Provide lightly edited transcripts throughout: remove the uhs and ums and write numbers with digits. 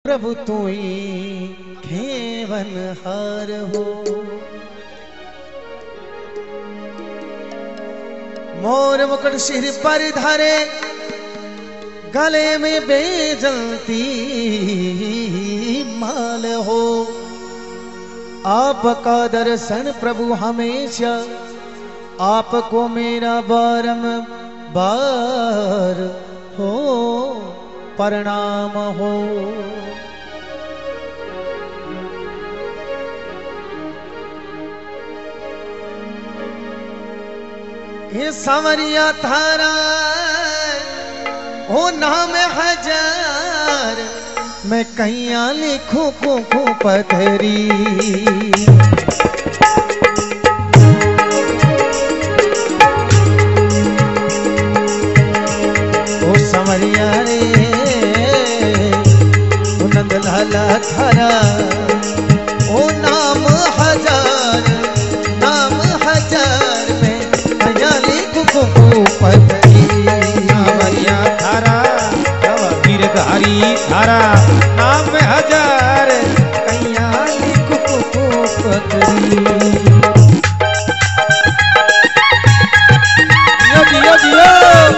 प्रभु तोई खेवन हार हो। मोर मुकुट सिर पर धारे, गले में बेजंती माल हो। आपका दर्शन प्रभु हमेशा, आपको मेरा बारंबार हो प्रणाम हो। ये सांवरिया थारा ओ नाम हजार, मैं कैया लिखूं खूं पथरी। ओ सांवरिया रे ओ नंद लाला थारा ओ नाम हजार, नाम हजार में कैया लिखूं खूं पथरी। सांवरिया थारा गिरधारी थारा नाम हजार, कैया लिखूं पथरी। जियो जियो जियो।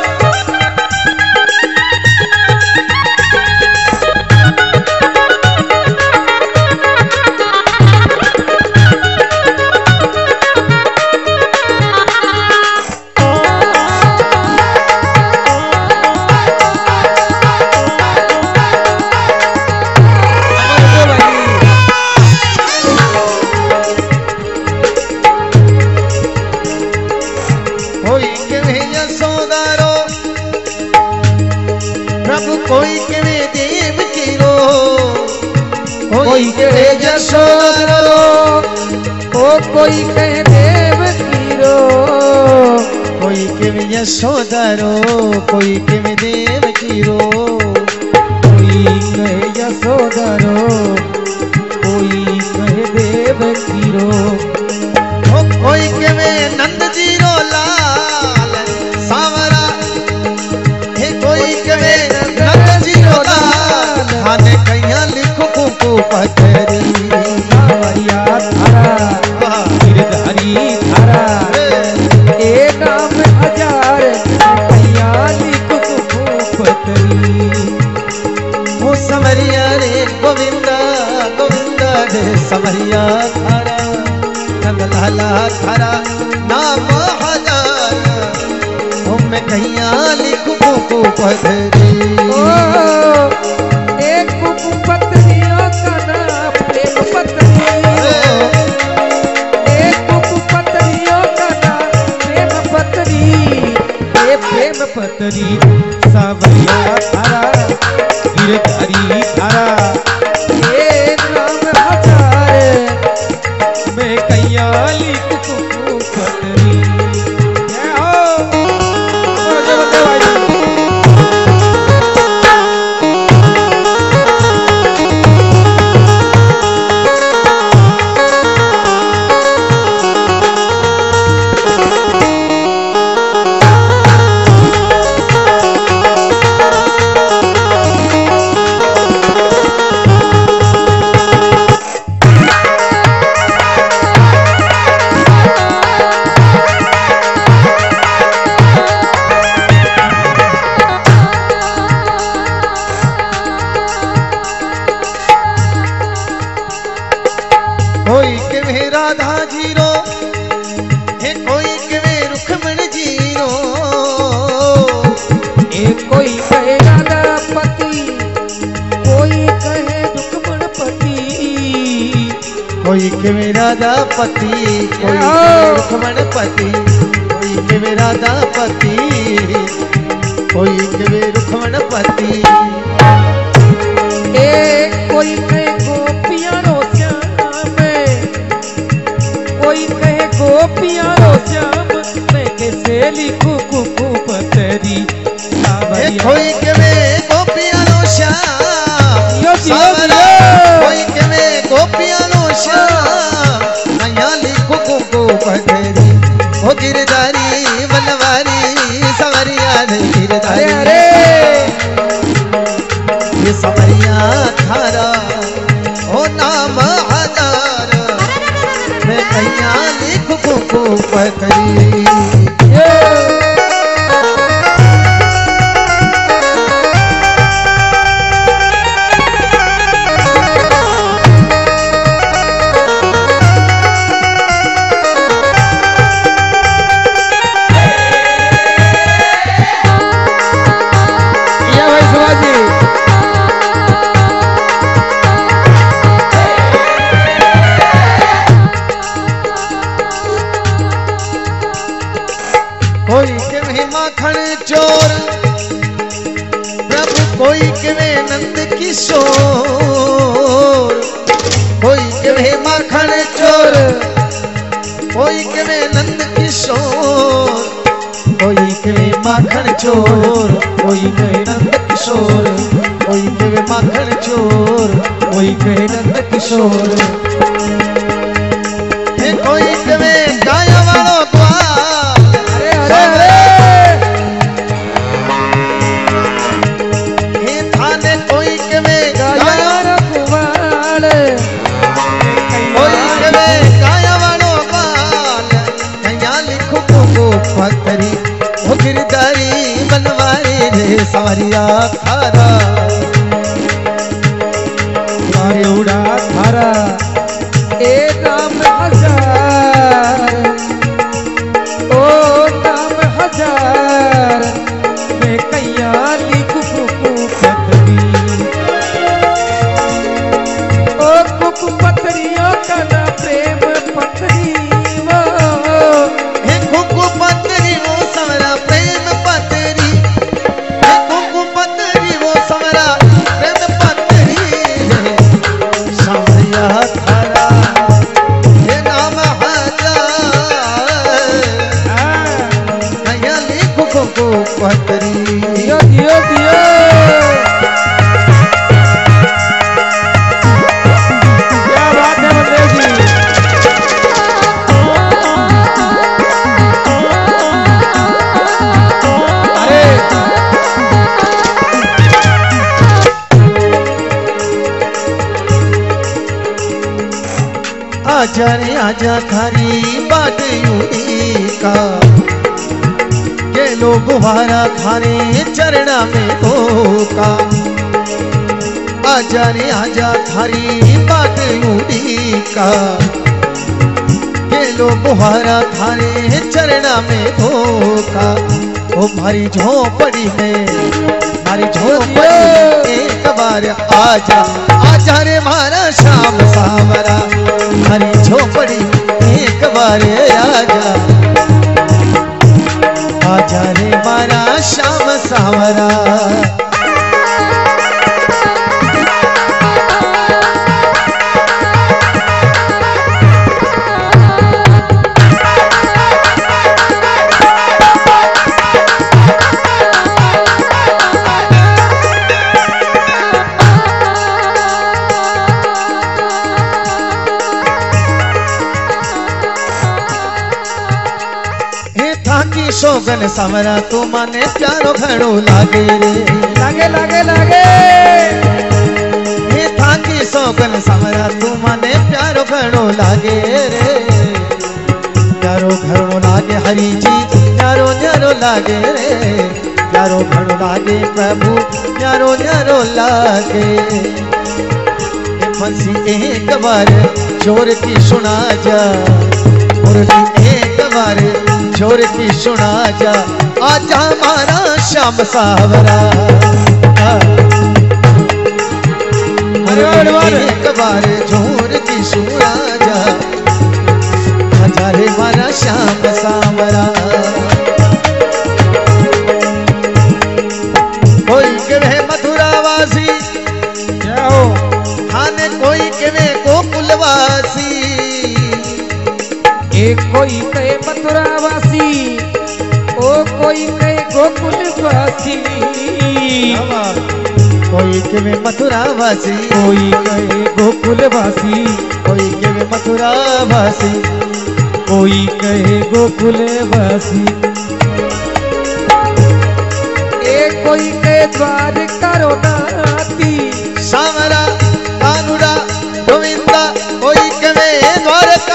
कोई केवे देव कीरो, कोई केवे यशोदारो, ओ कोई कहे देव कीरो। कोई केवे यशोदारो, कोई केवे देव कीरो। कोई कहे यशोदारो, कोई कहे देव कीरो। ओ कोई केवे नंद जीरो लाल सांवरा, हे कोई केवे हाने कैया लिखूं खूं पथरी। सांवरिया थारा गिरधारी थारा एक नाम हजार, कैया लिखूं खूं पथरी। ओ सांवरिया रे गोविंदा गोविंदा रे सांवरिया थारा नंद लाला थारा नाम हजार, ओ मैं कैया लिखूं खूं पथरी। पतरी सांवरिया थारा गिरधारी थारा एक नाम हजार, मैं कैया लिखूं पथरी। कोई केवे राधा जीरो, हे कोई केवे रुक्मण जीरो। एक कोई कहे राधा पति, कोई कहे रुक्मण पति। कोई केवे राधा पति, कोई केवे रुक्मण पति। कोई केवे राधा पति, कोई केवे रुक्मण पति। एक कोई कहे गोपियां रोजा में, कोई कहे गोपियां रोजा मैं कैसे लिखूं खूं पथरी। कोई केवे गोपियां रोजा, कोई केवे गोपियां रोजा, कैया लिखूं खूं पथरी। ओ गिरधारी बनवारी सांवरिया रे गिरधारी, ये सांवरिया थारा किशोर कोई कहे माखन चोर कोई कहे नंद किशोर कोई कहे माखन चोर कोई कहे नंद किशोर कोई कहे माखन चोर कोई कहे नंद किशोर कोई कहे गाया वालो ग्वाल अरे अरे अरे थाने कोई कहे गाया ग्वाल कोई कहे गाया वालो ग्वाल कया लिखो को पत्थरी वो गिरधारी बनवारी रे सवरिया थारा मारे उड़ा थारा ए नाम हजार ओ नाम हजार मैं कैया लिखू कुकू पतरी ओ कुकू पतरियों का ना प्रेम पतरी वो हे कुकू पतरी वो समरा प्रेम पतरी हे कुकू पतरी वो समरा प्रेम पतरी समरिया थारा हे नाम हजार नया लिखो कुकू पतरी दियो दियो दियो क्या बात है बंदे जी अरे आजा रे आजा थारी बाट यूनी का ये लोग गुहारा थारे चरणा में धोका आजा रे आजा थारी बाट यूनी का ये लोग गुहारा थारे चरणा में धोका ओ मारी झोपड़ी में मारी झोपड़ी एक बार आजा आजा रे मारा श्याम सावरा मारी झोपड़ी एक बार आजा आजा रे मारा श्याम सावरा सोगन समरा तू माने प्यारो घणो लागे रे लागे लागे लागे हे थाकी सोगन समरा तू माने प्यारो घणो लागे रे प्यारो घणो लागे हरि जी प्यारो न्यारो लागे रे प्यारो घणो लागे प्रभु प्यारो न्यारो लागे फंसी एक बार जोर की सुना जा मुरली एक बार जोर की सुना जा आजा हमारा श्याम सावरा एक बार जोर की सुना जा आजा रे हमारा श्याम सावरा कोई कहे मथुरावासी जाओ खाने कोई कहे गोकुलवासी एक कोई कहे मथुरावासी ओ कोई कहे गोकुलवासी कोई कहे मथुरावासी कोई कहे गोकुलवासी कोई कहे मथुरावासी कोई कहे गोकुलवासी एक कोई कहे द्वारका नाती सावरा कानुड़ा गोविंदा कोई कहे द्वारका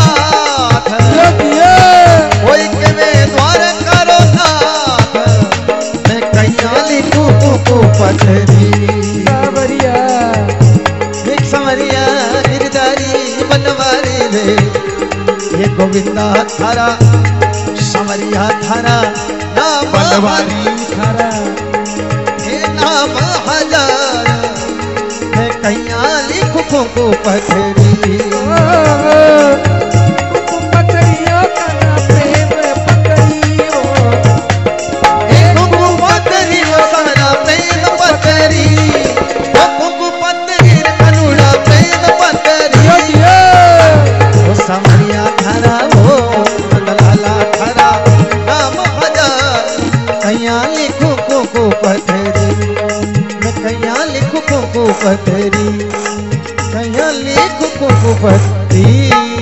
कोई कहे द्वारका नाथ मैं कैया लिखू को पतरी सावरिया एक समरिया गिरधारी बनवारी रे ये गोविंदा थारा समरिया थारा नाम बनवारी थारा ये नाम हजार मैं कैया लिखू को पतरी कुकुपति।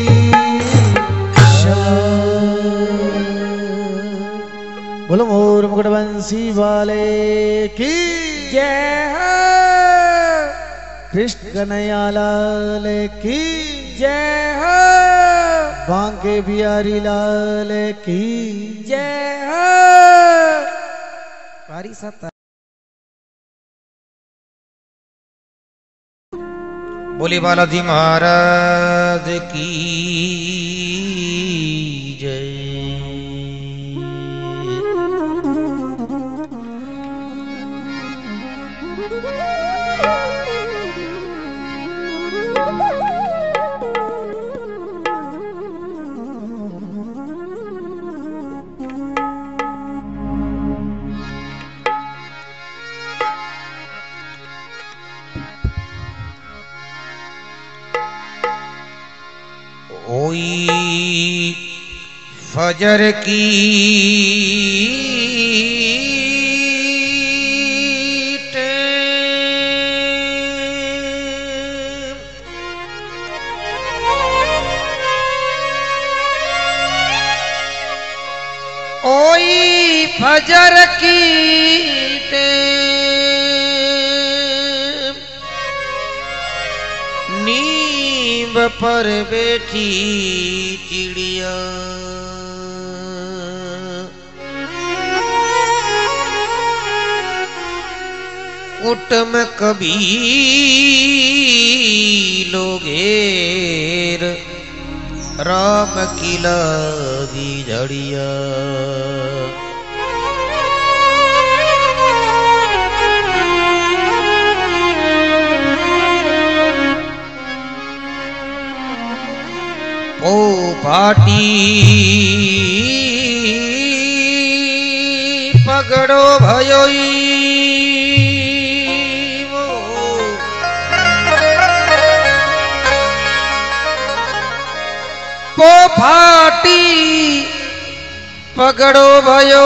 बोलो मोर मुकुट बंसी वाले की जय हो। कृष्ण कन्हैया लाल की जय हो। बांके बिहारी लाल की जय हो। पारी सत्ता। बोले बालाजी महाराज की जय। ओई फजर की ओई फजर की नींब पर बैठी चिड़िया उठ में कभी लोगेर राम की लगी झड़िया ओ पाटी पगड़ो भयोई वो फाटी पगड़ो भयो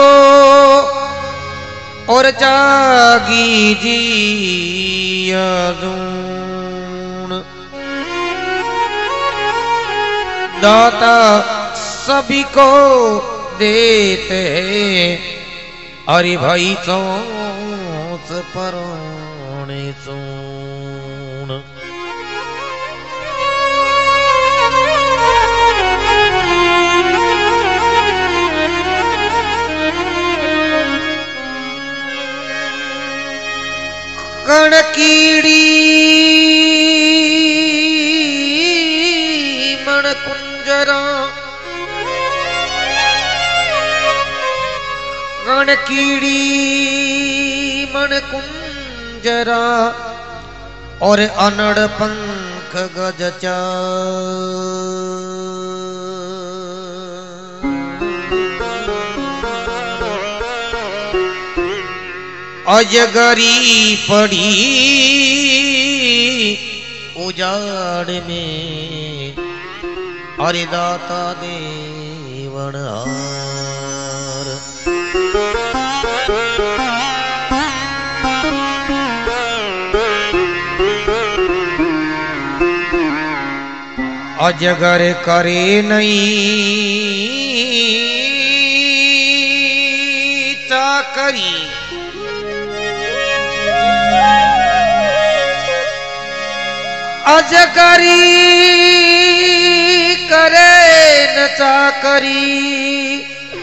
और जागी जी दाता सभी को देते अरे भाई चौस परोने सुन कणकीड़ी मन कुंजरा कणकीड़ी मन कुंजरा और अनड़ पंख गजचा अजगरी पड़ी उजाड़ में अरे दाता देवनहार अजगर करे नहीं चाकरी अजगरी करे न चाकरी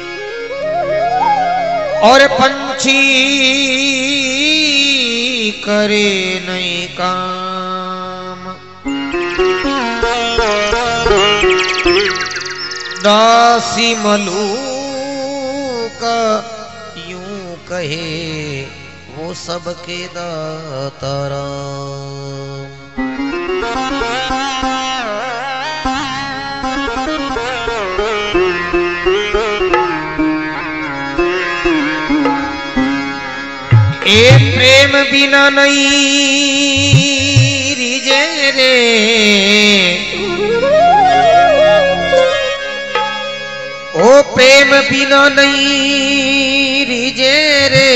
और पंछी करे नहीं काम दासी मलूक यूं कहे वो सबके दातारा ए प्रेम बिना नहीं रिजे रे ओ प्रेम बिना नहीं रिजे रे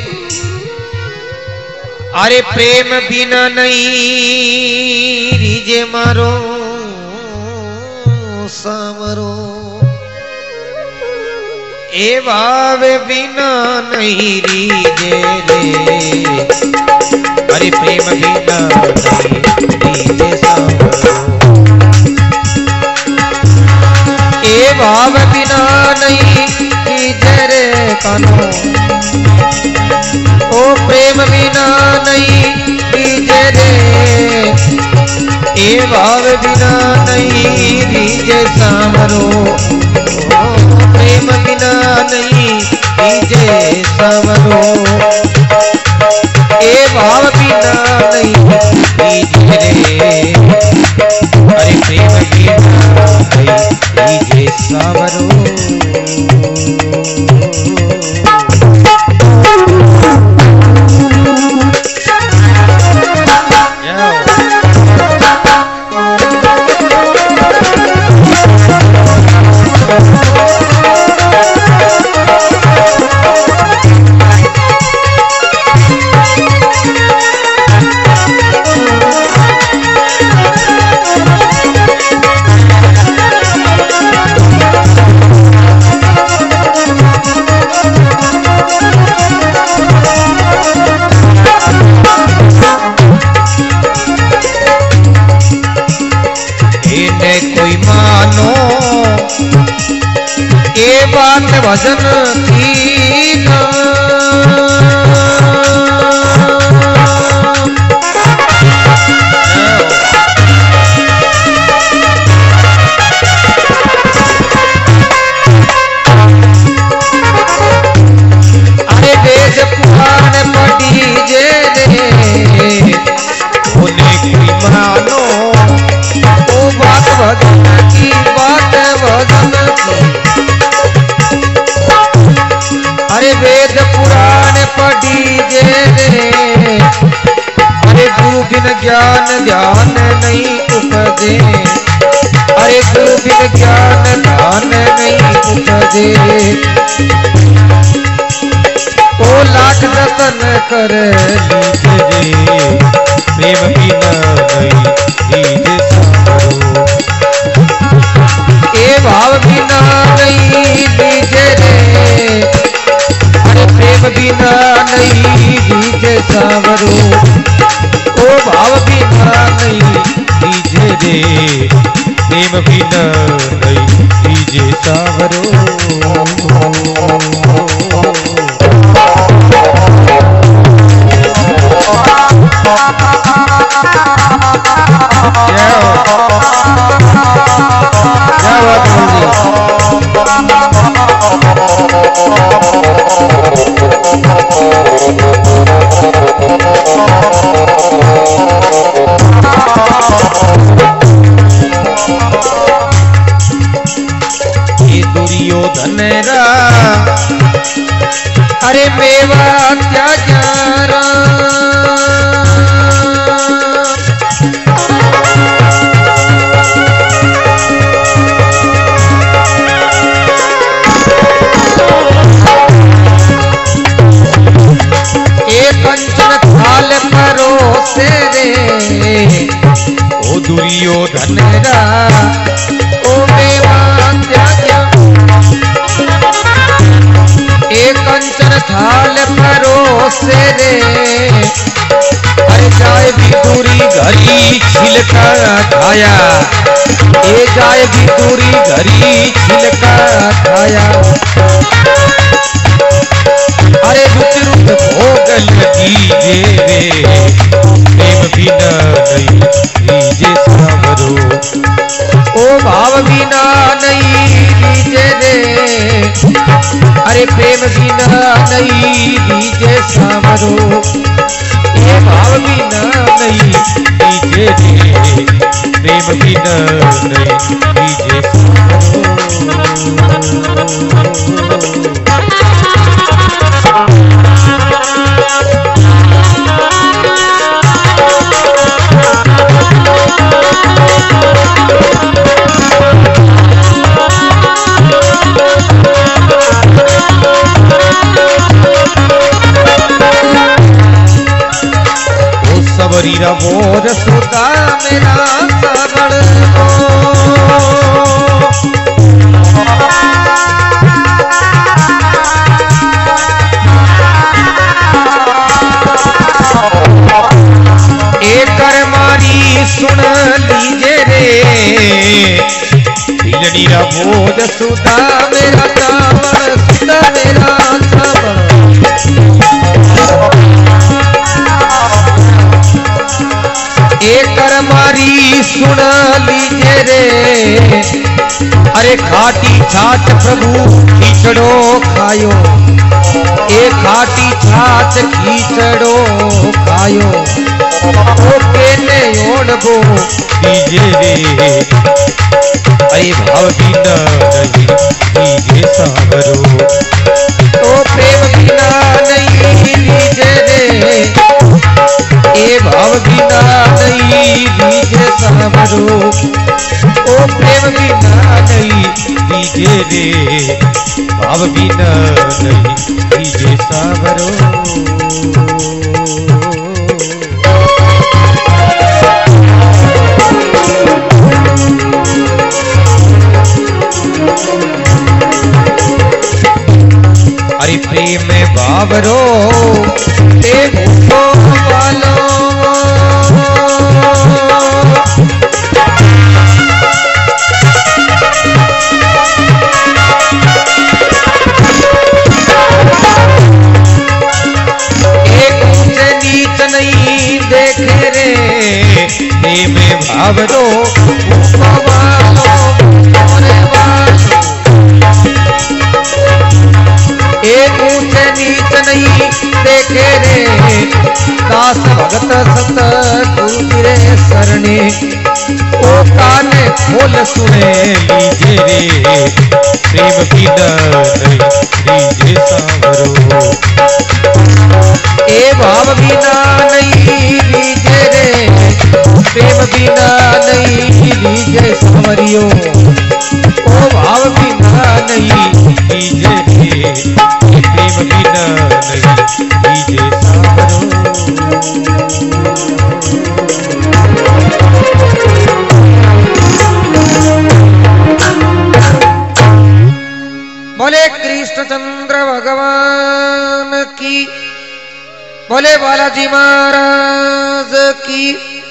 अरे प्रेम बिना नहीं रिजे रीजे मारो सावरो ए भाव बिना नहीं रीजे रे अरे प्रेम बिना नहीं रीजे सावरो ए भाव बिना नहीं रीजे रे कानो ओ प्रेम बिना नहीं रीजे रे ए भाव बिना नहीं रीजे सावरो ओ प्रेम बिना नहीं रीजे सावरो ए भाव बिना नहीं रीजे रे अरे प्रेम बिना नहीं रीजे सावरो कोई मानो ये बात भजन की ना अरे वेद पुराण पढ़ी जे रे उन्हें कोई मानो बात भजन की बात भजन की अरे वेद पुराण पढ़ी जे रे अरे गुरु बिन ज्ञान ध्यान नहीं उपदे अरे गुरु बिन ज्ञान ध्यान नहीं उपदे ओ लाख रतन कर लीजे प्रेम बिना नहीं लीजे ए भाव बिना नहीं लीजे रे अरे प्रेम बिना नहीं लीजे सावरो ओ भाव बिना नहीं लीजे रे प्रेम बिना नहीं लीजे सावरो दुर्योधन रा अरे मेवा त्याजारा कंचन थाल परोसे रे ओ दुर्योधन रा ओ मेवा त्याजा एक कंचन थाल परोसे रे अरे जाए भी दूरी घरी छिलका खाया ए जाए भी दूरी घरी छिलका खाया अरे रुच रुच भोग लीजे रे प्रेम बिना नहीं लीजे सावरो ओ भाव बिना नहीं लीजे रे अरे प्रेम बिना नहीं लीजे सावरो ये भाव बिना नहीं लीजे रे प्रेम बिना नहीं लीजे सबरी रवोर सुत सुधा मेरा सावण को। एकर मारी सुन लीजे रे भीलड़ी रा बोध सुधा मेरा सावण सुधा मेरा सावण। एकर मारी सुन लीजे रे अरे खाटी छाछ प्रभु खींचड़ो खायो ए खाटी छाछ खींचड़ो खायो ओ केने ओढ़बो दीजे रे अरे भाव बिना नहीं दीजे सावरो ओ प्रेम बिना नहीं दीजे रे ए भाव बिना नहीं दीजे सावरो ओ प्रेम बिना नहीं दीजे रे भाव बिना नहीं दीजे सावरो। अरे प्रेम बाबरो ते मुझको वालो एक ऊंचे नीच नहीं देखे रे प्रेम बाबरो मुझको वालो मोरे वालो। एक ऊंचे नीच नहीं देखे रे दास भगत सत गुरुरे सरणे ओ काने खोल सुने लीजे रे प्रेम बिना नहीं दीजे सावरो ए भाव बिना नहीं दीजे रे प्रेम बिना नहीं दीजे सावरियो ओ भाव बिना नहीं दीजे रे प्रेम बिना नहीं दीजे सावरो। बोले कृष्णचंद्र भगवान की, बोले बालाजी महाराज की।